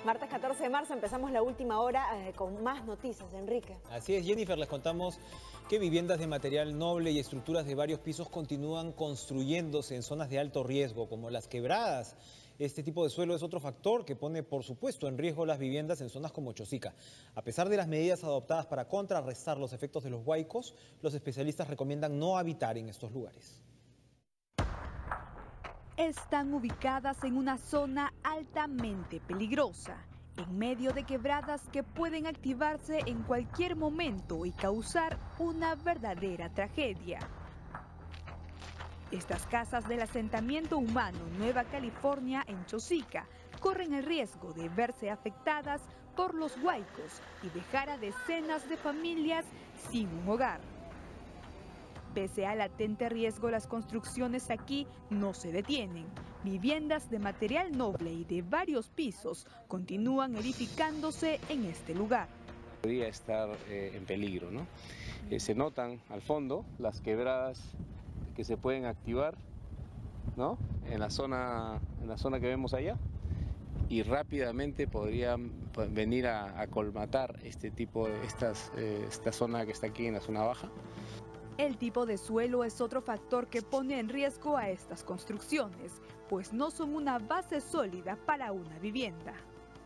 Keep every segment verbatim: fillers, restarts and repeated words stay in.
Martes catorce de marzo empezamos la última hora eh, con más noticias, Enrique. Así es, Jennifer, les contamos que viviendas de material noble y estructuras de varios pisos continúan construyéndose en zonas de alto riesgo, como las quebradas. Este tipo de suelo es otro factor que pone, por supuesto, en riesgo las viviendas en zonas como Chosica. A pesar de las medidas adoptadas para contrarrestar los efectos de los huaicos, los especialistas recomiendan no habitar en estos lugares. Están ubicadas en una zona altamente peligrosa, en medio de quebradas que pueden activarse en cualquier momento y causar una verdadera tragedia. Estas casas del asentamiento humano Nueva California en Chosica corren el riesgo de verse afectadas por los huaicos y dejar a decenas de familias sin un hogar. Pese al latente riesgo, las construcciones aquí no se detienen. Viviendas de material noble y de varios pisos continúan edificándose en este lugar. Podría estar eh, en peligro, ¿no? Eh, se notan al fondo las quebradas que se pueden activar, ¿no? En la zona, en la zona que vemos allá, y rápidamente podrían venir a, a colmatar este tipo de estas, eh, esta zona que está aquí en la zona baja. El tipo de suelo es otro factor que pone en riesgo a estas construcciones, pues no son una base sólida para una vivienda.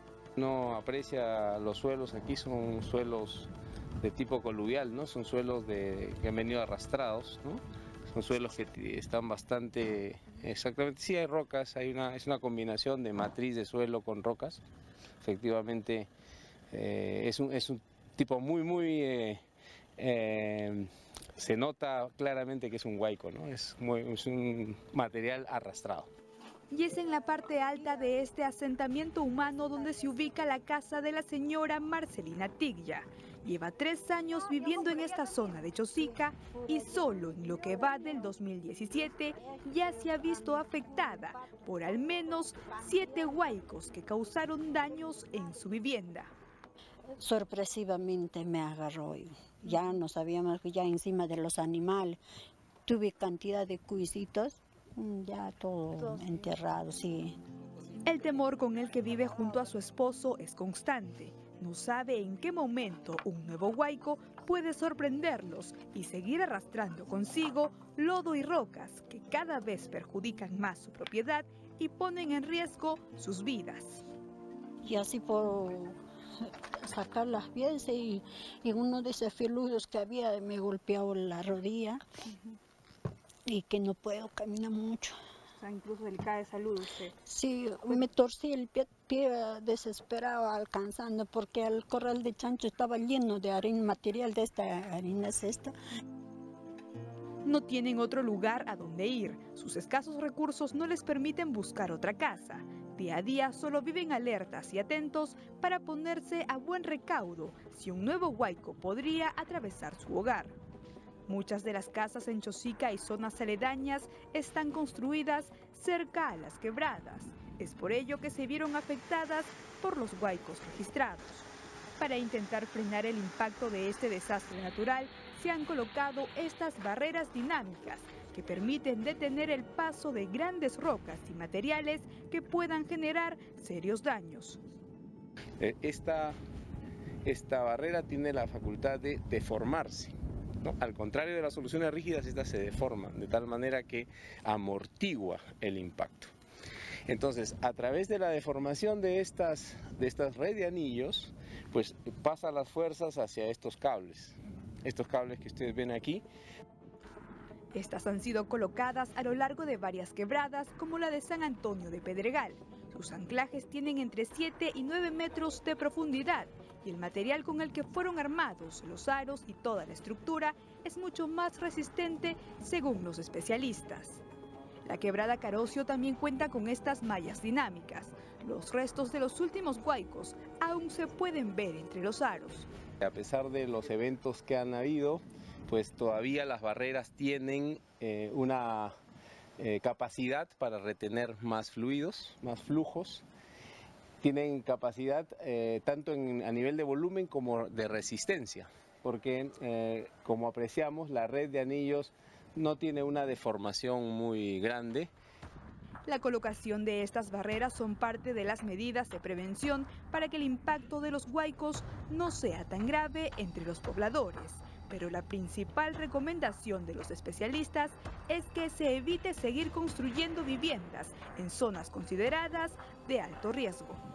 No aprecia los suelos, aquí son suelos de tipo coluvial, ¿no? Son suelos de, que han venido arrastrados, ¿no? Son suelos que están bastante, exactamente, sí hay rocas, hay una, es una combinación de matriz de suelo con rocas. Efectivamente, eh, es, un, es un tipo muy, muy... Eh, eh, se nota claramente que es un huaico, ¿no? Es, muy, es un material arrastrado. Y es en la parte alta de este asentamiento humano donde se ubica la casa de la señora Marcelina Tiglia. Lleva tres años viviendo en esta zona de Chosica y solo en lo que va del dos mil diecisiete ya se ha visto afectada por al menos siete huaicos que causaron daños en su vivienda. Sorpresivamente me agarró, ya no sabíamos que ya encima de los animales, tuve cantidad de cuisitos, ya todo enterrado, sí. El temor con el que vive junto a su esposo es constante. No sabe en qué momento un nuevo huaico puede sorprenderlos y seguir arrastrando consigo lodo y rocas que cada vez perjudican más su propiedad y ponen en riesgo sus vidas. Y así por sacar las piezas y, y uno de esos filudos que había me golpeó la rodilla uh-huh. y que no puedo caminar mucho. O sea, incluso delicada de salud usted. Sí, me torcí el pie, pie desesperado alcanzando porque el corral de chancho estaba lleno de harina, material de esta harina cesta. No tienen otro lugar a donde ir. Sus escasos recursos no les permiten buscar otra casa. Día a día solo viven alertas y atentos para ponerse a buen recaudo si un nuevo huaico podría atravesar su hogar. Muchas de las casas en Chosica y zonas aledañas están construidas cerca a las quebradas. Es por ello que se vieron afectadas por los huaicos registrados. Para intentar frenar el impacto de este desastre natural, se han colocado estas barreras dinámicas que permiten detener el paso de grandes rocas y materiales que puedan generar serios daños. Esta, esta barrera tiene la facultad de deformarse, ¿no? Al contrario de las soluciones rígidas, estas se deforman de tal manera que amortigua el impacto. Entonces, a través de la deformación de estas, de estas redes de anillos, pues pasan las fuerzas hacia estos cables, estos cables que ustedes ven aquí. Estas han sido colocadas a lo largo de varias quebradas, como la de San Antonio de Pedregal. Sus anclajes tienen entre siete y nueve metros de profundidad y el material con el que fueron armados, los aros y toda la estructura, es mucho más resistente según los especialistas. La quebrada Carocio también cuenta con estas mallas dinámicas. Los restos de los últimos huaicos aún se pueden ver entre los aros. A pesar de los eventos que han habido, pues todavía las barreras tienen eh, una eh, capacidad para retener más fluidos, más flujos. Tienen capacidad eh, tanto en, a nivel de volumen como de resistencia, porque eh, como apreciamos, la red de anillos no tiene una deformación muy grande. La colocación de estas barreras son parte de las medidas de prevención para que el impacto de los huaicos no sea tan grave entre los pobladores. Pero la principal recomendación de los especialistas es que se evite seguir construyendo viviendas en zonas consideradas de alto riesgo.